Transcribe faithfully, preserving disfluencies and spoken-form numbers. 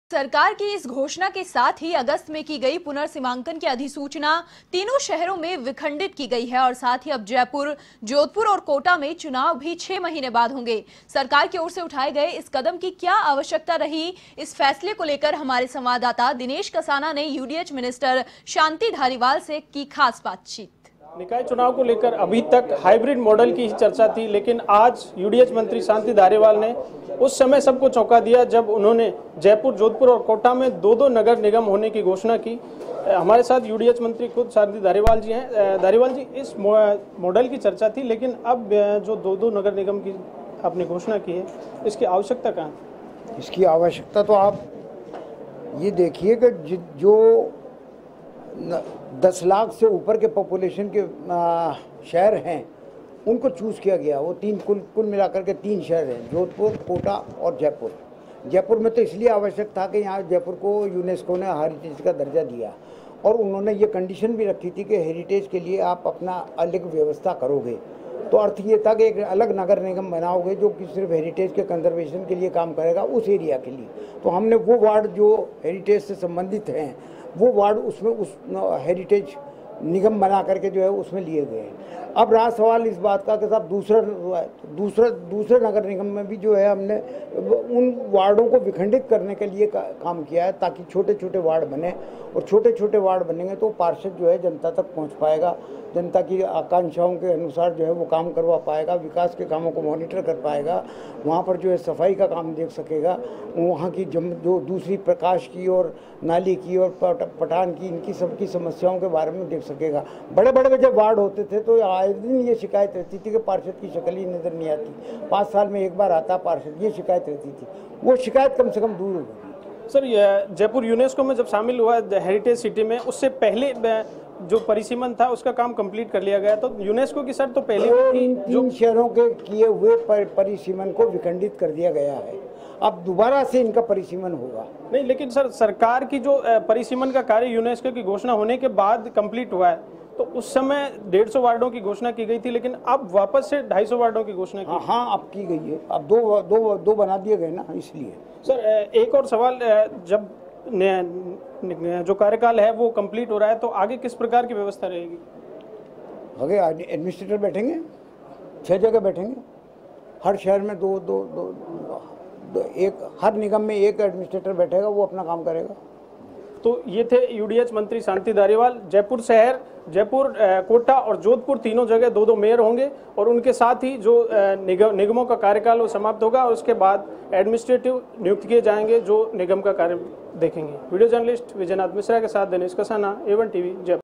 सरकार की इस घोषणा के साथ ही अगस्त में की गई पुनर्सीमांकन की अधिसूचना तीनों शहरों में विखंडित की गई है और साथ ही अब जयपुर, जोधपुर और कोटा में चुनाव भी छह महीने बाद होंगे। सरकार की ओर से उठाए गए इस कदम की क्या आवश्यकता रही, इस फैसले को लेकर हमारे संवाददाता दिनेश कसाना ने यूडीएच मिनिस्टर शांति धारीवाल से की खास बातचीत। निकाय चुनाव को लेकर अभी तक हाइब्रिड मॉडल की ही चर्चा थी, लेकिन आज यूडीएच मंत्री शांति धारीवाल ने उस समय सबको चौंका दिया जब उन्होंने जयपुर, जोधपुर और कोटा में दो दो नगर निगम होने की घोषणा की। हमारे साथ यूडीएच मंत्री खुद शांति धारीवाल जी हैं। धारीवाल जी, इस मॉडल की चर्चा थी, लेकिन अब जो दो दो नगर निगम की आपने घोषणा की है, इसकी आवश्यकता कहाँ है? इसकी आवश्यकता तो आप ये देखिए कि जो दस लाख से ऊपर के पॉपुलेशन के शहर हैं उनको चूज़ किया गया। वो तीन कुल कुल मिलाकर के तीन शहर हैं, जोधपुर, कोटा और जयपुर। जयपुर में तो इसलिए आवश्यक था कि यहाँ जयपुर को यूनेस्को ने हेरिटेज का दर्जा दिया और उन्होंने ये कंडीशन भी रखी थी कि हेरिटेज के लिए आप अपना अलग व्यवस्था करोगे। तो अर्थ ये था कि एक अलग नगर निगम बनाओगे जो कि सिर्फ हेरिटेज के कंजर्वेशन के लिए काम करेगा उस एरिया के लिए। तो हमने वो वार्ड जो हेरिटेज से संबंधित हैं वो वार्ड उसमें उस हेरिटेज निगम बना करके जो है उसमें लिए गए हैं। अब रहा सवाल इस बात का कि साहब दूसरा दूसरा दूसरे नगर निगम में भी जो है हमने उन वार्डों को विखंडित करने के लिए का, काम किया है ताकि छोटे छोटे वार्ड बने और छोटे छोटे वार्ड बनेंगे तो पार्षद जो है जनता तक पहुंच पाएगा, जनता की आकांक्षाओं के अनुसार जो है वो काम करवा पाएगा, विकास के कामों को मॉनिटर कर पाएगा, वहाँ पर जो है सफाई का काम देख सकेगा, वहाँ की जम जो दूसरी प्रकाश की और नाली की और पटान की इनकी सबकी समस्याओं के बारे में देख सकेगा। बड़े बड़े जब वार्ड होते थे तो आए दिन ये शिकायत रहती थी कि पार्षद की शक्ल ही नज़र नहीं आती, पाँच साल में एक बार आता पार्षद, ये शिकायत रहती थी। वो शिकायत कम से कम दूर हो गई। सर, ये जयपुर यूनेस्को में जब शामिल हुआ हेरिटेज सिटी में, उससे पहले जो परिसीमन था उसका काम कंप्लीट कर लिया गया, तो यूनेस्को की शर्त तो पहले इन तीन शहरों के किए हुए परिसीमन को विखंडित कर दिया गया है। अब दोबारा से इनका परिसीमन होगा। नहीं, लेकिन सर सरकार की जो परिसीमन का कार्य यूनेस्को की घोषणा होने के बाद कंप्लीट हुआ है, तो उस समय डेढ़ सौ वार्डों की घोषणा की गई थी, लेकिन अब वापस से ढाई सौ वार्डों की घोषणा की। हाँ हाँ अब की गई है, अब दो दो दो बना दिए गए ना, इसलिए। सर, एक और सवाल, जब जो कार्यकाल है वो कंप्लीट हो रहा है तो आगे किस प्रकार की व्यवस्था रहेगी? आगे एडमिनिस्ट्रेटर बैठेंगे, छह जगह बैठेंगे, हर शहर में दो दो दो, दो एक, हर निगम में एक एडमिनिस्ट्रेटर बैठेगा, वो अपना काम करेगा। तो ये थे यूडीएच मंत्री शांति धारीवाल। जयपुर शहर, जयपुर, कोटा और जोधपुर तीनों जगह दो दो मेयर होंगे और उनके साथ ही जो निगम निगमों का कार्यकाल वो समाप्त होगा और उसके बाद एडमिनिस्ट्रेटिव नियुक्त किए जाएंगे जो निगम का कार्य देखेंगे। वीडियो जर्नलिस्ट विजयनाथ मिश्रा के साथ Dinesh Kasana, A one TV, Jaipur.